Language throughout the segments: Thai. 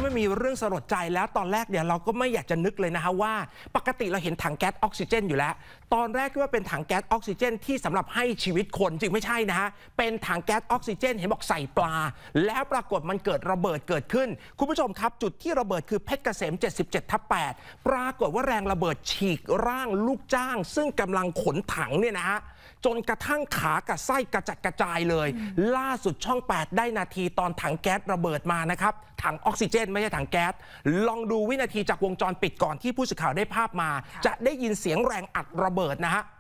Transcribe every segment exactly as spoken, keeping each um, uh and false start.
ไม่มีเรื่องสลดใจแล้วตอนแรกเนี่ยเราก็ไม่อยากจะนึกเลยนะฮะว่าปกติเราเห็นถังแก๊สออกซิเจนอยู่แล้วตอนแรกคิดว่าเป็นถังแก๊สออกซิเจนที่สำหรับให้ชีวิตคนจริงไม่ใช่นะฮะเป็นถังแก๊สออกซิเจนเห็นบอกใส่ปลาแล้วปรากฏมันเกิดระเบิดเกิดขึ้นคุณผู้ชมครับจุดที่ระเบิดคือเพชรเกษมเจ็ดสิบเจ็ดทับแปดปรากฏว่าแรงระเบิดฉีกร่างลูกจ้างซึ่งกำลังขนถังเนี่ยนะฮะจนกระทั่งขากับไส้กระจัดกระจายเลยล่าสุดช่องแปดได้นาทีตอนถังแก๊สระเบิดมานะครับถังออกซิเจนไม่ใช่ถังแก๊สลองดูวินาทีจากวงจรปิดก่อนที่ผู้สื่อข่าวได้ภาพมาจะได้ยินเสียงแรงอัดระเบิดนะฮะ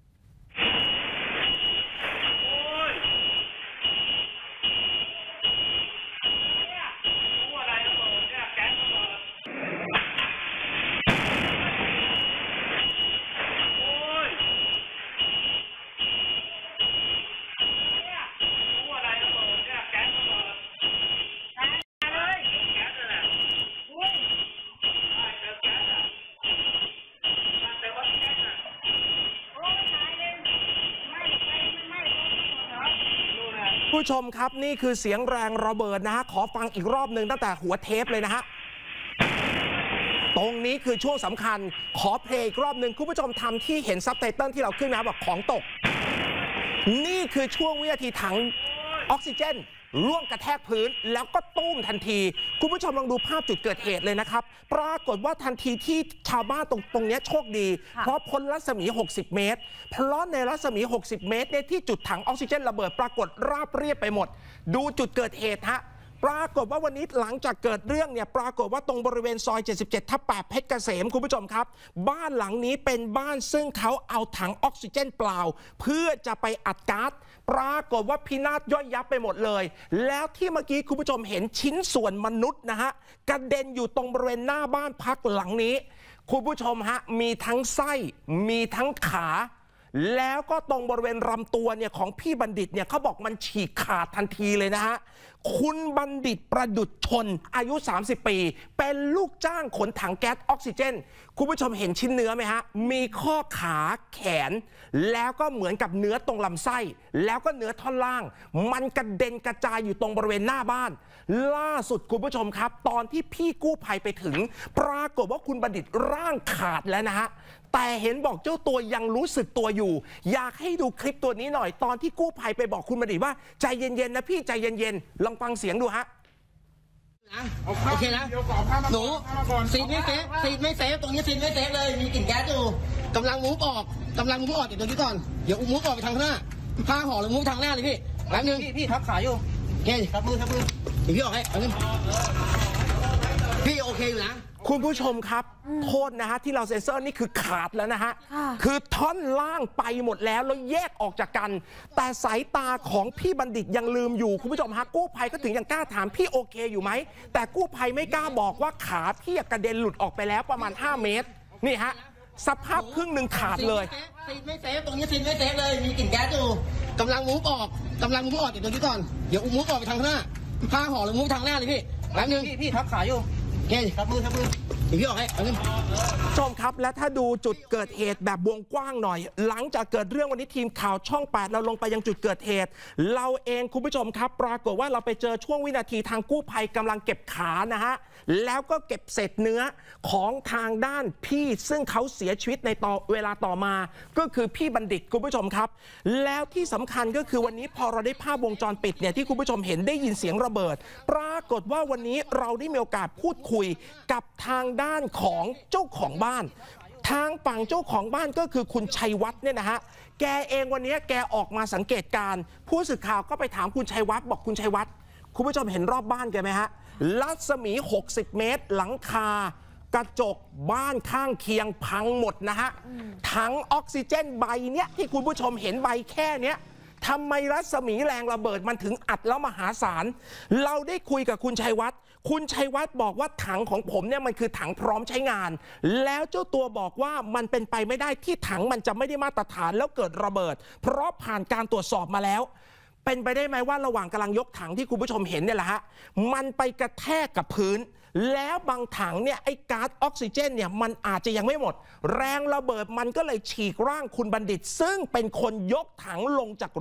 ผู้ชมครับนี่คือเสียงแรงระเบิดนะฮะขอฟังอีกรอบหนึ่งตั้งแต่หัวเทปเลยนะฮะตรงนี้คือช่วงสำคัญขอเพลงอีกรอบหนึ่งคุณผู้ชมทำที่เห็นซับไตเติลที่เราขึ้นนะแบบของตกนี่คือช่วงวินาทีถังออกซิเจนร่วงกระแทกพื้นแล้วก็ตุ้มทันทีคุณผู้ชมลองดูภาพจุดเกิดเหตุเลยนะครับปรากฏว่าทันทีที่ชาวบ้านตรงตรงนี้โชคดีเพราะพ้นรัศมีหกสิบเมตรเพราะในรัศมีหกสิบเมตรเนี่ยที่จุดถังออกซิเจนระเบิดปรากฏราบเรียบไปหมดดูจุดเกิดเหตุฮะปรากฏว่าวันนี้หลังจากเกิดเรื่องเนี่ยปรากฏว่าตรงบริเวณซอยเจ็ดสิบเจ็ดทับแปดเพชรเกษมคุณผู้ชมครับบ้านหลังนี้เป็นบ้านซึ่งเขาเอาถังออกซิเจนเปล่าเพื่อจะไปอัดก๊าซปรากฏว่าพินาศย่อยยับไปหมดเลยแล้วที่เมื่อกี้คุณผู้ชมเห็นชิ้นส่วนมนุษย์นะฮะกระเด็นอยู่ตรงบริเวณหน้าบ้านพักหลังนี้คุณผู้ชมฮะมีทั้งไส้มีทั้งขาแล้วก็ตรงบริเวณลำตัวเนี่ยของพี่บัณฑิตเนี่ยเขาบอกมันฉีกขาดทันทีเลยนะฮะคุณบัณฑิตประดุจชนอายุสามสิบปีเป็นลูกจ้างขนถังแก๊สออกซิเจนคุณผู้ชมเห็นชิ้นเนื้อไหมฮะมีข้อขาแขนแล้วก็เหมือนกับเนื้อตรงลำไส้แล้วก็เนื้อท่อนล่างมันกระเด็นกระจายอยู่ตรงบริเวณหน้าบ้านล่าสุดคุณผู้ชมครับตอนที่พี่กู้ภัยไปถึงปรากฏว่าคุณบัณฑิตร่างขาดแล้วนะฮะแต่เห็นบอกเจ้าตัวยังรู้สึกตัวอยู่อยากให้ดูคลิปตัวนี้หน่อยตอนที่กู้ภัยไปบอกคุณบัณฑิตว่าใจเย็นๆนะพี่ใจเย็นๆลองฟังเสียงดูฮะโอเคนะหนูซีนไม่เซฟซีนไม่เซฟตรงนี้ซีนไม่เซฟเลยมีกลิ่นแก๊สอยู่กำลังมูฟออกกำลังมูฟออกจากตรงนี้ก่อนเดี๋ยวมูฟออกไปทางหน้าผ้าห่อหรือมูฟทางหน้าเลยพี่แป๊บนึงพี่พี่ทับขาอยู่โอเคทับมือทับมือเดี๋ยวพี่ออกให้แป๊บนึงพี่โอเคอยู่นะคุณผู้ชมครับโทษนะฮะที่เราเซ็นเซอร์นี่คือขาดแล้วนะฮะคือท่อนล่างไปหมดแล้วแล้วแยกออกจากกันแต่สายตาของพี่บัณฑิตยังลืมอยู่คุณผู้ชมฮะกู้ภัยก็ถึงยังกล้าถามพี่โอเคอยู่ไหมแต่กู้ภัยไม่กล้าบอกว่าขาพี่กระเด็นหลุดออกไปแล้วประมาณห้าเมตรนี่ฮะสภาพครึ่งหนึ่งขาดเลยซีนไม่เซฟตรงนี้ซีนไม่เซฟเลยมีกลิ่นแก๊สอยู่กำลังมูฟออกกำลังมูฟออกจากตรงนี้ก่อนเดี๋ยวมูฟออกไปทางหน้าผ้าห่อหรือมูฟทางหน้าเลยพี่แป๊บนึงพี่พี่ทับขาอยู่โอเคทับมือทับมือเดี๋ยวพี่ออกให้แป๊บนึงชมครับและถ้าดูจุดเกิดเหตุแบบวงกว้างหน่อยหลังจากเกิดเรื่องวันนี้ทีมข่าวช่องแปดเราลงไปยังจุดเกิดเหตุเราเองคุณผู้ชมครับปรากฏว่าเราไปเจอช่วงวินาทีทางกู้ภัยกำลังเก็บขานะฮะแล้วก็เก็บเศษเนื้อของทางด้านพี่ซึ่งเขาเสียชีวิตในต่อเวลาต่อมาก็คือพี่บัณฑิตคุณผู้ชมครับแล้วที่สำคัญก็คือวันนี้พอเราได้ภาพวงจรปิดเนี่ยที่คุณผู้ชมเห็นได้ยินเสียงระเบิดปรากฏว่าวันนี้เราได้มีโอกาสพูดคุยกับทางด้านของเจ้าของบ้านทางฝั่งเจ้าของบ้านก็คือคุณชัยวัฒน์เนี่ยนะฮะแกเองวันนี้แกออกมาสังเกตการผู้สื่อข่าวก็ไปถามคุณชัยวัฒน์บอกคุณชัยวัฒน์คุณผู้ชมเห็นรอบบ้านแกไหมฮะรัศมีหกสิบเมตรหลังคากระจกบ้านข้างเคียงพังหมดนะฮะถังออกซิเจนใบเนี้ยที่คุณผู้ชมเห็นใบแค่เนี้ยทำไมรัศมีแรงระเบิดมันถึงอัดแล้วมหาศาลเราได้คุยกับคุณชัยวัฒน์คุณชัยวัฒน์บอกว่าถังของผมเนี่ยมันคือถังพร้อมใช้งานแล้วเจ้าตัวบอกว่ามันเป็นไปไม่ได้ที่ถังมันจะไม่ได้มาตรฐานแล้วเกิดระเบิดเพราะผ่านการตรวจสอบมาแล้วเป็นไปได้ไหมว่าระหว่างกำลังยกถังที่คุณผู้ชมเห็นเนี่ยแหละฮะมันไปกระแทกกับพื้นแล้วบางถังเนี่ยไอ้ก๊าซออกซิเจนเนี่ยมันอาจจะยังไม่หมดแรงระเบิดมันก็เลยฉีกร่างคุณบัณฑิตซึ่งเป็นคนยกถังลงจากรถ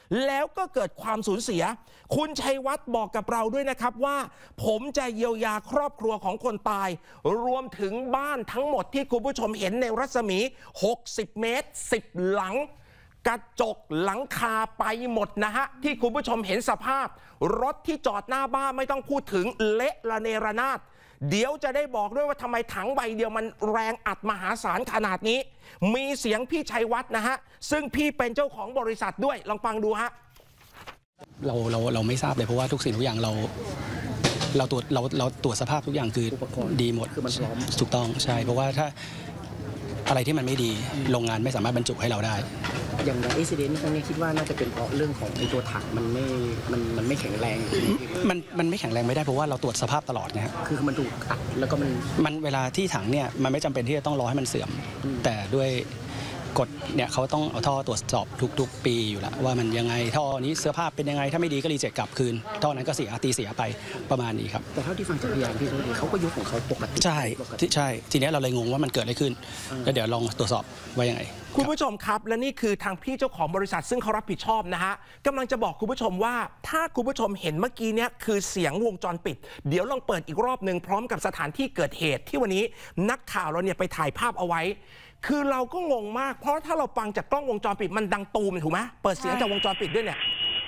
แล้วก็เกิดความสูญเสียคุณชัยวัฒน์บอกกับเราด้วยนะครับว่าผมจะเยียวยาครอบครัวของคนตายรวมถึงบ้านทั้งหมดที่คุณผู้ชมเห็นในรัศมีหกสิบเมตรสิบหลังกระจกหลังคาไปหมดนะฮะที่คุณผู้ชมเห็นสภาพรถที่จอดหน้าบ้านไม่ต้องพูดถึงเละระเนระนาดเดี๋ยวจะได้บอกด้วยว่าทำไมถังใบเดียวมันแรงอัดมหาศาลขนาดนี้มีเสียงพี่ชัยวัฒน์นะฮะซึ่งพี่เป็นเจ้าของบริษัทด้วยลองฟังดูฮะเราเราเราไม่ทราบเลยเพราะว่าทุกสิ่งทุกอย่างเราเราตรวจเราเราตรวจสภาพทุกอย่างคือดีหมดคือมันพร้อมถูกต้องใช่เพราะว่าถ้าอะไรที่มันไม่ดีโรงงานไม่สามารถบรรจุให้เราได้อย่างอุบิเหตุครั้งนี้คิดว่าน่าจะเป็นเพราะเรื่องของไอ้ตัวถังมันไม่มันมันไม่แข็งแรงมันมันไม่แข็งแรงไม่ได้เพราะว่าเราตรวจสภาพตลอดนะครับคือมันถูกอัดแล้วก็มันมันเวลาที่ถังเนี่ยมันไม่จำเป็นที่จะต้องรอให้มันเสื่อมแต่ด้วยกฎเนี่ยเขาต้องเอาท่อตรวจสอบทุกๆปีอยู่แล้วว่ามันยังไงท่อนี้เสื้อผ้าเป็นยังไงถ้าไม่ดีก็รีเจ็คกลับคืนท่อนั้นก็เสียตีเสียไปประมาณนี้ครับแต่เท่าที่ฟังจากพยานพี่เขาก็ยกของเขาปกติใช่ใช่ทีนี้เราเลยงงว่ามันเกิดอะไรขึ้นแล้วเดี๋ยวลองตรวจสอบว่ายังไงคุณผู้ชมครับและนี่คือทางพี่เจ้าของบริษัทซึ่งเขารับผิดชอบนะฮะกำลังจะบอกคุณผู้ชมว่าถ้าคุณผู้ชมเห็นเมื่อกี้เนี่ยคือเสียงวงจรปิดเดี๋ยวลองเปิดอีกรอบหนึ่งพร้อมกับสถานที่เกิดเหตุที่วันนี้นักข่าวเราเนี่ยไปถ่ายภาพเอาไว้คือเราก็งงมากเพราะถ้าเราฟังจากกล้องวงจรปิดมันดังตูมถูกไหมเปิดเสียงจากวงจรปิดด้วยเนี่ย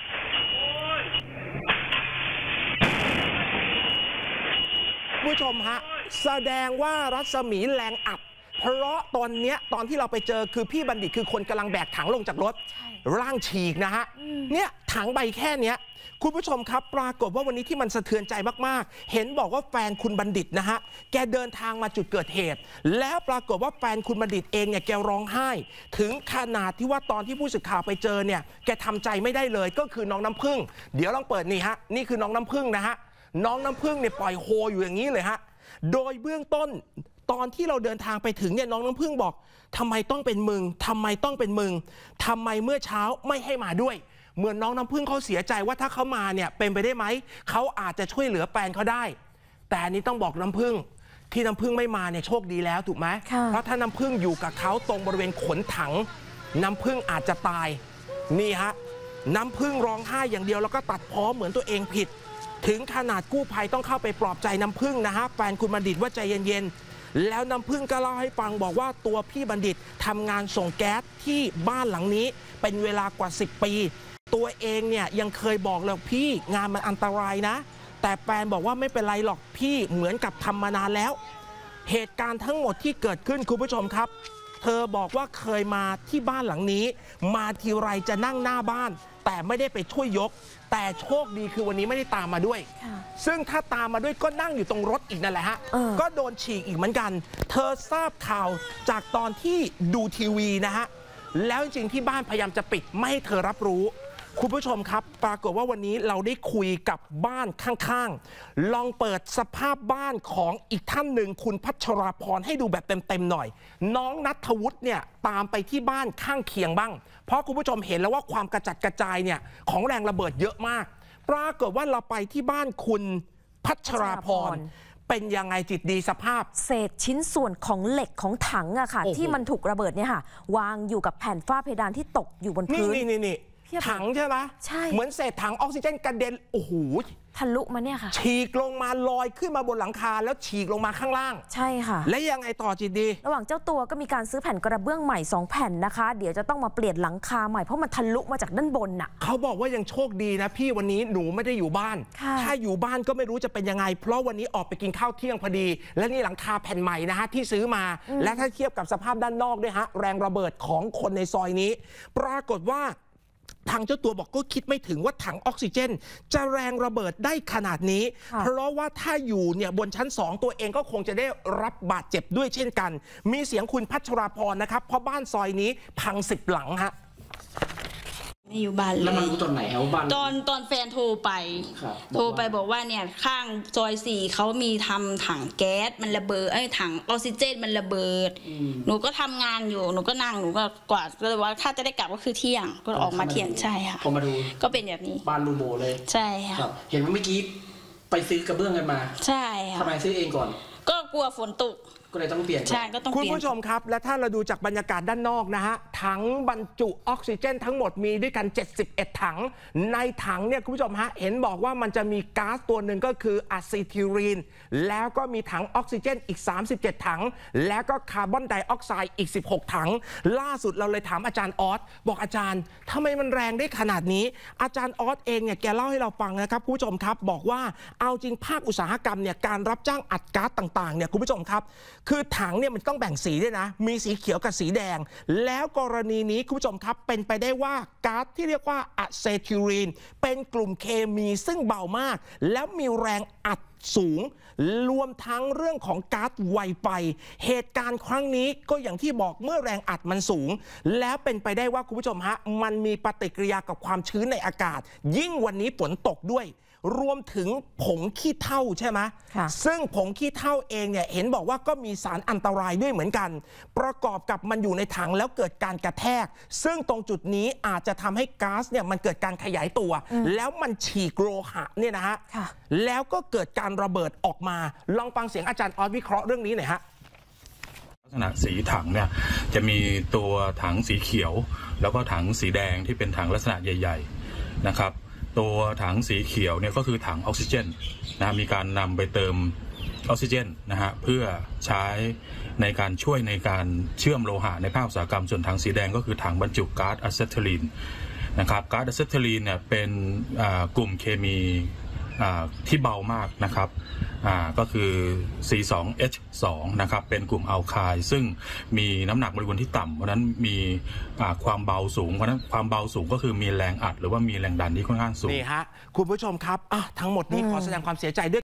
ผู้ชมฮะแสดงว่ารัศมีแรงอัดเพราะตอนเนี้ยตอนที่เราไปเจอคือพี่บัณฑิตคือคนกำลังแบกถังลงจากรถร่างฉีกนะฮะเนี่ยถังใบแค่เนี้ยคุณผู้ชมครับปรากฏว่าวันนี้ที่มันสะเทือนใจมากๆเห็นบอกว่าแฟนคุณบัณฑิตนะฮะแกเดินทางมาจุดเกิดเหตุแล้วปรากฏว่าแฟนคุณบัณฑิตเองเนี่ยแกร้องไห้ถึงขนาดที่ว่าตอนที่ผู้สื่อข่าวไปเจอเนี่ยแกทำใจไม่ได้เลยก็คือน้องน้ำผึ้งเดี๋ยวลองเปิดนี่ฮะนี่คือน้องน้ำผึ้งนะฮะน้องน้ำผึ้งเนี่ยปล่อยโฮอยู่อย่างนี้เลยฮะโดยเบื้องต้นตอนที่เราเดินทางไปถึงเนี่ยน้องน้ำผึ้งบอกทำไมต้องเป็นมึงทำไมต้องเป็นมึงทำไมเมื่อเช้าไม่ให้มาด้วยเหมือนน้องน้ำผึ้งเขาเสียใจว่าถ้าเขามาเนี่ยเป็นไปได้ไหมเขาอาจจะช่วยเหลือแฟนเขาได้แต่อันนี้ต้องบอกน้ำผึ้งที่น้ำผึ้งไม่มาเนี่ยโชคดีแล้วถูกไหมเพราะถ้าน้ำผึ้งอยู่กับเขาตรงบริเวณขนถังน้ำผึ้งอาจจะตายนี่ฮะน้ำผึ้งร้องไห้อย่างเดียวแล้วก็ตัดพ้อเหมือนตัวเองผิดถึงขนาดกู้ภัยต้องเข้าไปปลอบใจน้ำผึ้งนะฮะแฟนคุณบัณฑิตว่าใจเย็นๆแล้วน้ำผึ้งก็เล่าให้ฟังบอกว่าตัวพี่บัณฑิตทำงานส่งแก๊สที่บ้านหลังนี้เป็นเวลากว่าสิบปีตัวเองเนี่ยยังเคยบอกเลยพี่งานมันอันตรายนะแต่แฟนบอกว่าไม่เป็นไรหรอกพี่เหมือนกับทำมานานแล้วเหตุการณ์ทั้งหมดที่เกิดขึ้นคุณผู้ชมครับเธอบอกว่าเคยมาที่บ้านหลังนี้มาทีไรจะนั่งหน้าบ้านแต่ไม่ได้ไปช่วยยกแต่โชคดีคือวันนี้ไม่ได้ตามมาด้วยซึ่งถ้าตามมาด้วยก็นั่งอยู่ตรงรถอีกนั่นแหละฮะก็โดนฉีกอีกเหมือนกันเธอทราบข่าวจากตอนที่ดูทีวีนะฮะแล้วจริงที่บ้านพยายามจะปิดไม่ให้เธอรับรู้คุณผู้ชมครับปรากฏว่าวันนี้เราได้คุยกับบ้านข้างๆลองเปิดสภาพบ้านของอีกท่านหนึ่งคุณพัชราพรให้ดูแบบเต็มๆหน่อยน้องณัฐวุฒิเนี่ยตามไปที่บ้านข้างเคียงบ้างเพราะคุณผู้ชมเห็นแล้วว่าความกระจัดกระจายเนี่ยของแรงระเบิดเยอะมากปรากฏว่าเราไปที่บ้านคุณพัชราพรเป็นยังไงจิตดีสภาพเศษชิ้นส่วนของเหล็กของถังอะค่ะที่มันถูกระเบิดเนี่ยค่ะวางอยู่กับแผ่นฝ้าเพดานที่ตกอยู่บนพื้นนี่นี่ถังใช่ไหมใช่เหมือนเศษถังออกซิเจนกระเด็นโอ้โหทะลุมาเนี่ยค่ะฉีกลงมาลอยขึ้นมาบนหลังคาแล้วฉีกลงมาข้างล่างใช่ค่ะและยังไงต่อจิตดีระหว่างเจ้าตัวก็มีการซื้อแผ่นกระเบื้องใหม่สองแผ่นนะคะเดี๋ยวจะต้องมาเปลี่ยนหลังคาใหม่เพราะมันทะลุมาจากด้านบนน่ะเขาบอกว่ายังโชคดีนะพี่วันนี้หนูไม่ได้อยู่บ้านถ้าอยู่บ้านก็ไม่รู้จะเป็นยังไงเพราะวันนี้ออกไปกินข้าวเที่ยงพอดีและนี่หลังคาแผ่นใหม่นะฮะที่ซื้อมาและถ้าเทียบกับสภาพด้านนอกด้วยฮะแรงระเบิดของคนในซอยนี้ปรากฏว่าทางเจ้าตัวบอกก็คิดไม่ถึงว่าถังออกซิเจนจะแรงระเบิดได้ขนาดนี้เพราะว่าถ้าอยู่เนี่ยบนชั้นสองตัวเองก็คงจะได้รับบาดเจ็บด้วยเช่นกันมีเสียงคุณพัชราพรนะครับเพราะบ้านซอยนี้พังสิบหลังฮะไม่อยู่บ้านเลยแล้วมันรู้ตอนไหนเอาบ้านตอนตอนแฟนโทรไปโทรไปบอกว่าเนี่ยข้างซอยสี่เขามีทำถังแก๊สมันระเบิดไอ้ถังออกซิเจนมันระเบิดหนูก็ทำงานอยู่หนูก็นั่งหนูก็กวาดก็เลยว่าถ้าจะได้กลับก็คือเที่ยงก็ออกมาเที่ยงใช่ค่ะพอมาดูก็เป็นแบบนี้บ้านรูโบเลยใช่ค่ะเห็นว่าเมื่อกี้ไปซื้อกระเบื้องกันมาใช่ค่ะทำไมซื้อเองก่อนก็กลัวฝนตกก็เลยต้องเปลี่ยนใช่ก็ต้องเปคุณลี่ยนผู้ชมครับ และถ้าเราดูจากบรรยากาศด้านนอกนะฮะถังบรรจุออกซิเจนทั้งหมดมีด้วยกันเจ็ดสิบเอ็ดถังในถังเนี่ยคุณผู้ชมฮะเห็นบอกว่ามันจะมีก๊าซตัวหนึ่งก็คืออะซิทิลีนแล้วก็มีถังออกซิเจนอีกสามสิบเจ็ดถังแล้วก็คาร์บอนไดออกไซด์อีกสิบหกถังล่าสุดเราเลยถามอาจารย์ออสบอกอาจารย์ทำไมมันแรงได้ขนาดนี้อาจารย์ออสเองเนี่ยแกเล่าให้เราฟังนะครับคุณผู้ชมครับบอกว่าเอาจริงภาคอุตสาหกรรมเนี่ยการรับจ้างอัดก๊าซต่างๆเนี่ยคุณผู้ชมครับคือถังเนี่ยมันต้องแบ่งสีด้วยนะมีสีเขียวกับสีแดงแล้วกรณีนี้คุณผู้ชมครับเป็นไปได้ว่าก๊าซที่เรียกว่าอะเซทิลีนเป็นกลุ่มเคมีซึ่งเบามากแล้วมีแรงอัดสูงรวมทั้งเรื่องของก๊าซไวไปเหตุการณ์ครั้งนี้ก็อย่างที่บอกเมื่อแรงอัดมันสูงแล้วเป็นไปได้ว่าคุณผู้ชมฮะมันมีปฏิกิริยากับความชื้นในอากาศยิ่งวันนี้ฝนตกด้วยรวมถึงผงขี้เถ้าใช่ไหมซึ่งผงขี้เถ้าเองเนี่ยเห็นบอกว่าก็มีสารอันตรายด้วยเหมือนกันประกอบกับมันอยู่ในถังแล้วเกิดการกระแทกซึ่งตรงจุดนี้อาจจะทำให้ก๊าซเนี่ยมันเกิดการขยายตัวแล้วมันฉีกโลหะเนี่ยนะฮะแล้วก็เกิดการระเบิดออกมาลองฟังเสียงอาจารย์ออสวิเคราะห์เรื่องนี้หน่อยฮะลักษณะสีถังเนี่ยจะมีตัวถังสีเขียวแล้วก็ถังสีแดงที่เป็นถังลักษณะใหญ่ๆนะครับตัวถังสีเขียวเนี่ยก็คือถังออกซิเจนนะมีการนำไปเติมออกซิเจนนะฮะเพื่อใช้ในการช่วยในการเชื่อมโลหะในภาคอุตสาหกรรมส่วนถังสีแดงก็คือถังบรรจุก๊าซอะเซทิลีนนะครับก๊าซอะเซทิลีนเนี่ยเป็นกลุ่มเคมีที่เบามากนะครับก็คือ ซี สอง เอช สอง นะครับเป็นกลุ่มอัลไคล์ซึ่งมีน้ำหนักโมเลกุลที่ต่ำเพราะนั้นมีความเบาสูงเพราะนั้นความเบาสูงก็คือมีแรงอัดหรือว่ามีแรงดันที่ค่อนข้างสูงนี่ฮะคุณผู้ชมครับทั้งหมดนี้ขอแสดงความเสียใจด้วย